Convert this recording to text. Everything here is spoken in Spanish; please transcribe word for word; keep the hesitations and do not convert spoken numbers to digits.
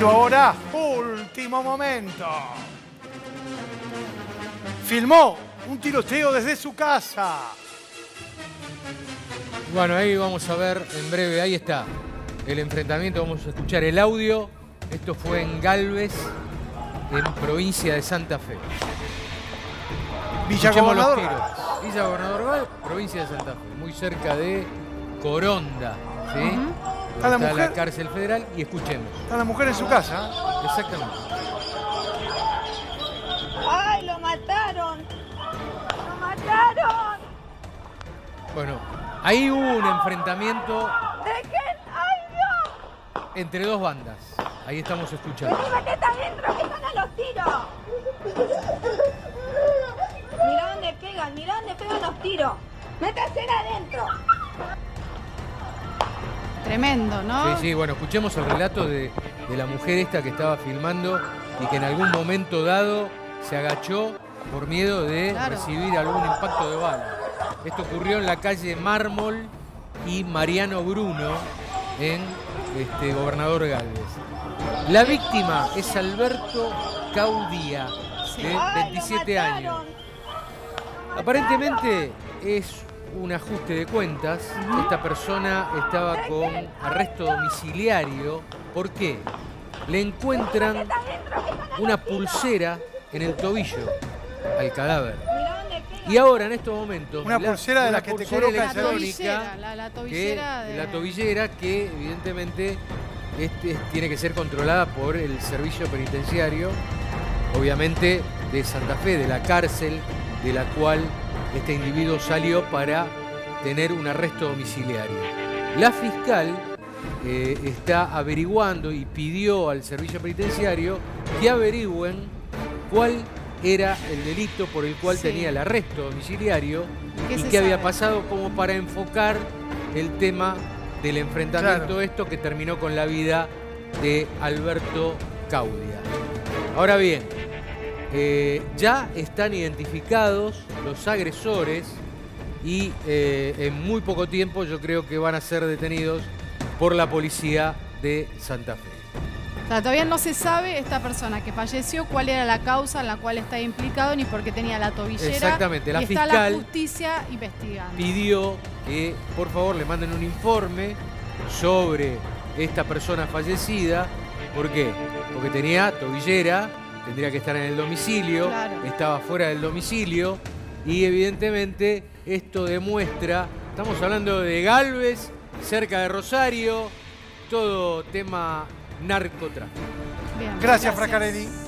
Pero ahora, último momento. Filmó un tiroteo desde su casa. Bueno, ahí vamos a ver en breve, ahí está el enfrentamiento, vamos a escuchar el audio. Esto fue en Galvez, en provincia de Santa Fe. Villa Escuchemos los Gobernador. tiros. Villa Gobernador Galvez, provincia de Santa Fe, muy cerca de Coronda, ¿sí? Uh-huh. Está la, la, mujer, la cárcel federal y escuchemos. Está la mujer en su casa. Exactamente. ¡Ay, lo mataron! ¡Lo mataron! Bueno, ahí hubo un enfrentamiento ¡Dejen! ¡Ay, Dios! entre dos bandas. Ahí estamos escuchando. ¡Vení, metete adentro, que están a los tiros! Mirá dónde pegan, mirá dónde pegan los tiros. ¡Métanse adentro! Tremendo, ¿no? Sí, sí, bueno, escuchemos el relato de, de la mujer esta que estaba filmando y que en algún momento dado se agachó por miedo de Claro. recibir algún impacto de bala. Esto ocurrió en la calle Mármol y Mariano Bruno, en este, Gobernador Galvez. La víctima es Alberto Caudía, Sí. de Ay, veintisiete lo años. mataron. Aparentemente es un ajuste de cuentas. Esta persona estaba con arresto domiciliario. ¿Por qué? Le encuentran una pulsera en el tobillo al cadáver. Mirá dónde pegan. Y ahora, en estos momentos... Una pulsera de una la que te pulsera coloca el La celular. tobillera, la, la que, tobillera de... la tobillera que evidentemente este, tiene que ser controlada por el servicio penitenciario, obviamente de Santa Fe, de la cárcel de la cual este individuo salió para tener un arresto domiciliario. La fiscal eh, está averiguando y pidió al servicio penitenciario que averigüen cuál era el delito por el cual Sí. tenía el arresto domiciliario ¿Qué y se qué había sabe? pasado, como para enfocar el tema del enfrentamiento, Claro. esto que terminó con la vida de Alberto Caudía. Ahora bien, eh, ya están identificados los agresores y eh, en muy poco tiempo yo creo que van a ser detenidos por la policía de Santa Fe. O sea, todavía no se sabe esta persona que falleció cuál era la causa en la cual está implicado ni por qué tenía la tobillera. Exactamente, la y está fiscal la justicia investigando. Pidió que por favor le manden un informe sobre esta persona fallecida. ¿Por qué? Porque tenía tobillera, tendría que estar en el domicilio, Claro. estaba fuera del domicilio y evidentemente esto demuestra, estamos hablando de Galvez, cerca de Rosario, todo tema narcotráfico. Bien, Gracias, Fracarelli.